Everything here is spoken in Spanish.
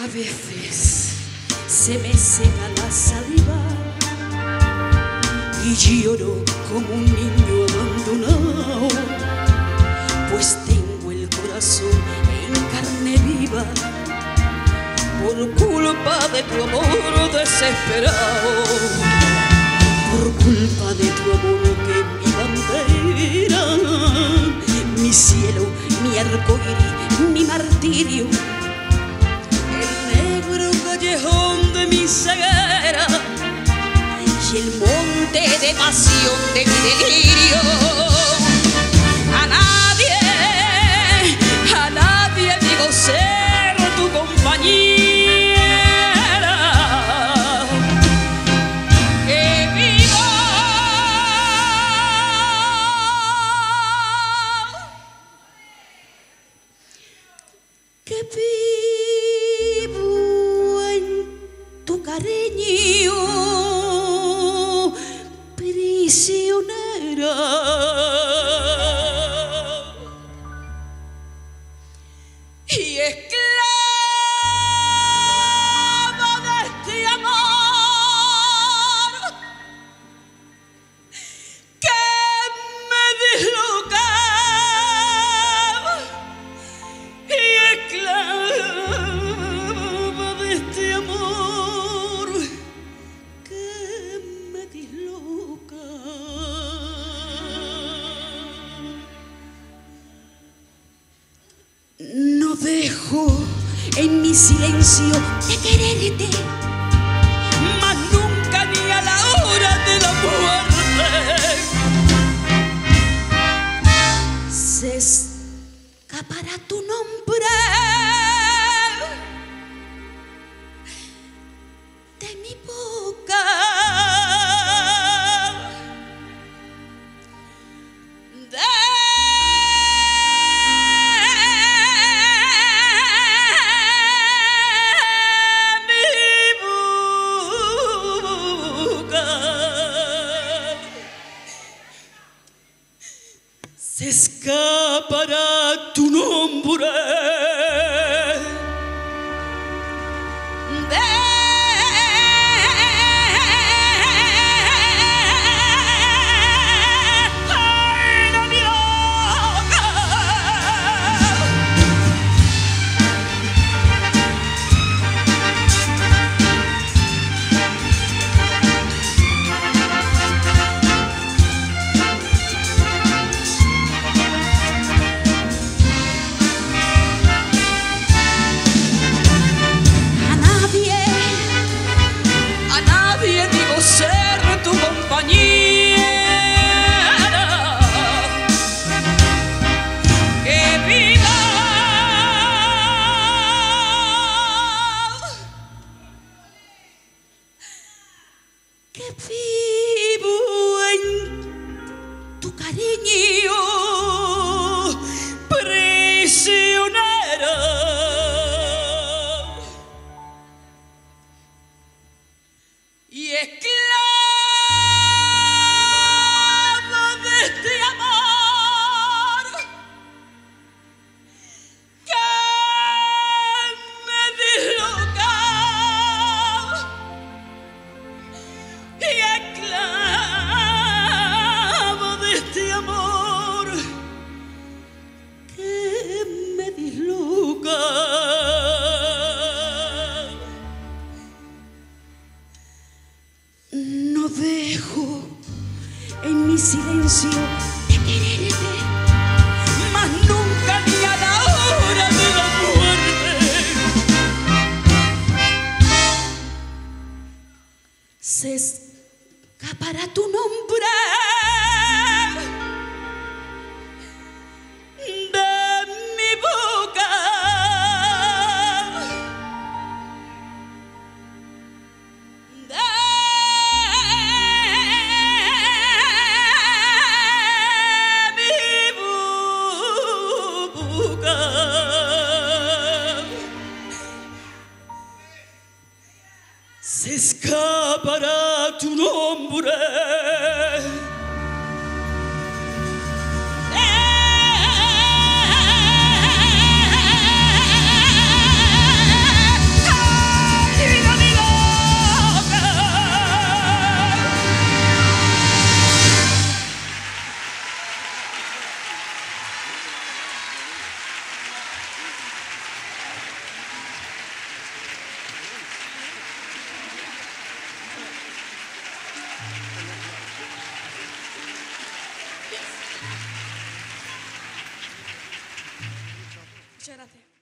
veces se me seca la saliva y lloro como un niño abandonado, pues tengo el corazón en carne viva por culpa de tu amor desesperado, por culpa de tu amor que es mi bandera, mi cielo, mi arcoíris, mi martirio, el negro callejón de mi ceguera y el monte de pasión de mi delirio. A nadie digo ser tu compañera. Vivo en tu cariño, prisionera. Y esclava de este amor que me disloca. No dejo en mi silencio de quererte, mas nunca ni a la hora de la muerte se escapará tu nombre de mi boca. Se escapará tu nombre de mi boca. Ser tu compañera, que viva, que vivo en tu cariño, prisionera. Y esclava de este amor que me disloca. Y esclava de este amor que me disloca. No dejo en mi silencio de quererte, mas nunca ni a la hora de la muerte se escapará tu nombre de mi boca. Se escapará tu nombre Muchas gracias.